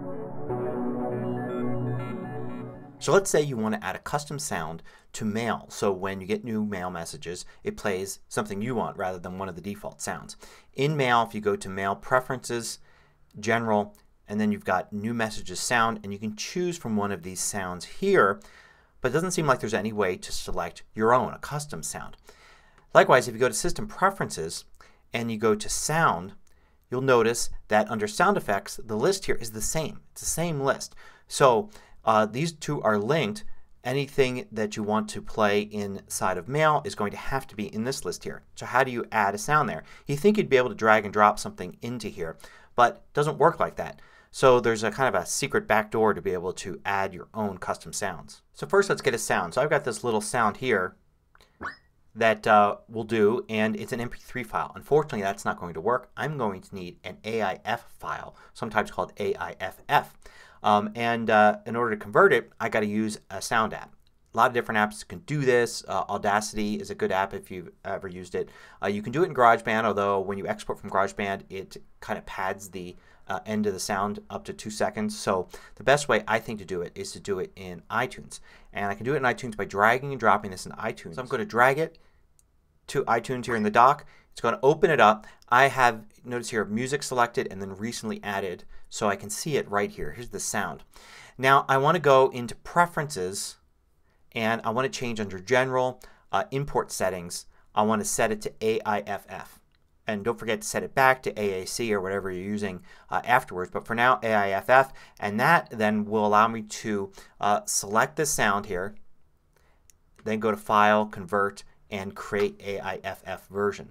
So let's say you want to add a custom sound to mail. So when you get new mail messages it plays something you want rather than one of the default sounds. In Mail, if you go to Mail Preferences, General, and then you've got New Messages Sound, and you can choose from one of these sounds here, but it doesn't seem like there's any way to select your own, a custom sound. Likewise, if you go to System Preferences and you go to Sound, you'll notice that under Sound Effects the list here is the same. It's the same list. So these two are linked. Anything that you want to play inside of Mail is going to have to be in this list here. So how do you add a sound there? You think you'd be able to drag and drop something into here, but it doesn't work like that. So there's a kind of a secret backdoor to be able to add your own custom sounds. So first let's get a sound. So I've got this little sound here that will do, and it's an MP3 file. Unfortunately that's not going to work. I'm going to need an AIF file, sometimes called AIFF. In order to convert it I got to use a sound app. A lot of different apps can do this. Audacity is a good app if you've ever used it. You can do it in GarageBand, although when you export from GarageBand it kind of pads the end of the sound up to 2 seconds. So the best way I think to do it is to do it in iTunes. And I can do it in iTunes by dragging and dropping this in iTunes. So I'm going to drag it to iTunes here in the dock. It's going to open it up. I have, notice here, music selected and then recently added, so I can see it right here. Here's the sound. Now I want to go into Preferences and I want to change under General, Import Settings. I want to set it to AIFF. And don't forget to set it back to AAC or whatever you're using afterwards. But for now AIFF, and that then will allow me to select this sound here, then go to File, Convert, and create AIFF version.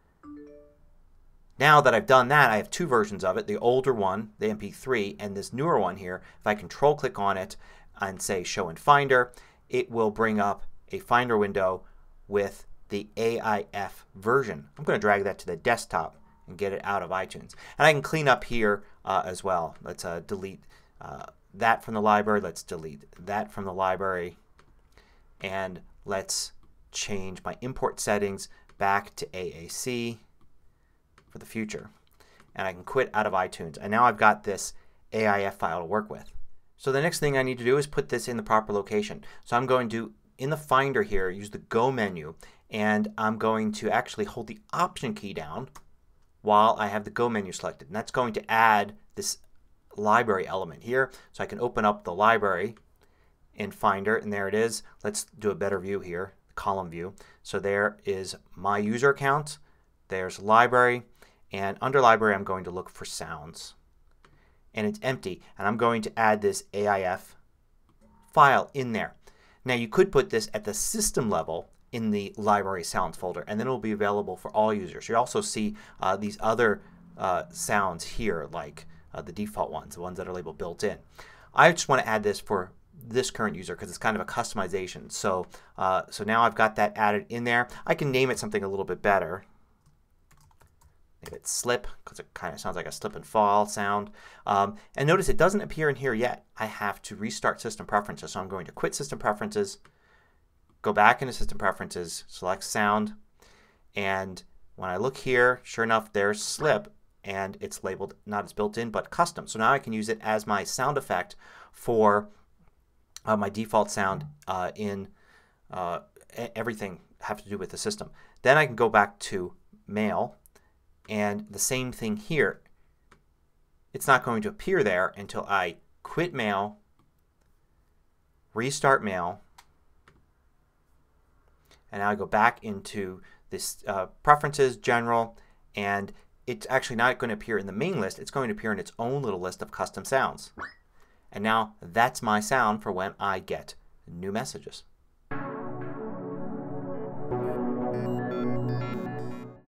Now that I've done that I have two versions of it. The older one, the MP3, and this newer one here. If I control click on it and say Show in Finder, it will bring up a Finder window with the AIF version. I'm going to drag that to the desktop and get it out of iTunes. And I can clean up here as well. Let's delete that from the library. Let's delete that from the library. And let's change my import settings back to AAC for the future. And I can quit out of iTunes. And now I've got this AIF file to work with. So the next thing I need to do is put this in the proper location. So I'm going to, in the Finder here, use the Go menu, and I'm going to actually hold the Option key down while I have the Go menu selected. And that's going to add this library element here. So I can open up the library in Finder, and there it is. Let's do a better view here, column view. So there is my user account. There's library, and under library I'm going to look for sounds. And it's empty, and I'm going to add this AIF file in there. Now you could put this at the system level in the library sounds folder, and then it will be available for all users. You also see these other sounds here, like the default ones, the ones that are labeled built in. I just want to add this for this current user because it's kind of a customization. So now I've got that added in there. I can name it something a little bit better. Maybe it's slip because it kind of sounds like a slip and fall sound. And notice it doesn't appear in here yet. I have to restart System Preferences. So I'm going to quit System Preferences, go back into System Preferences, select Sound, and when I look here, sure enough there's slip, and it's labeled not as built in but custom. So now I can use it as my sound effect for my default sound in everything have to do with the system. Then I can go back to Mail. And the same thing here. It's not going to appear there until I quit Mail, restart Mail, and now I go back into this Preferences, General, and it's actually not going to appear in the main list. It's going to appear in its own little list of custom sounds. And now that's my sound for when I get new messages.